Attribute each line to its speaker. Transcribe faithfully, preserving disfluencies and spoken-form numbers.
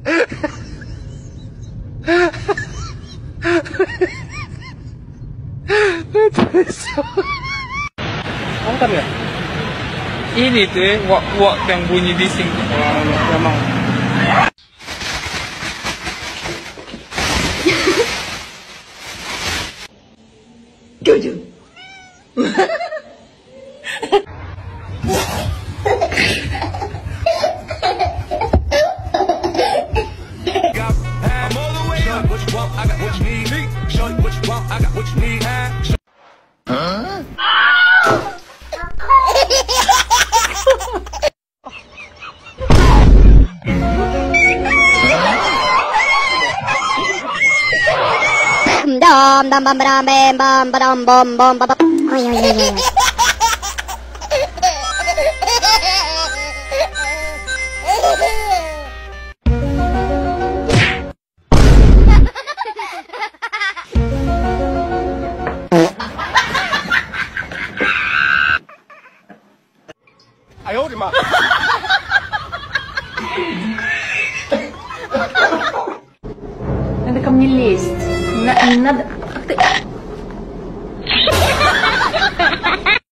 Speaker 1: Mantap ya? Ini tuh eh, wak-wak yang bunyi bising. Wah, memang.
Speaker 2: Jojo. Dam dam bam bam bam bam bam bam bam bam. Oh iya iya iya.
Speaker 1: Ayo, di mana?
Speaker 3: Надо ко мне лезть. Надо...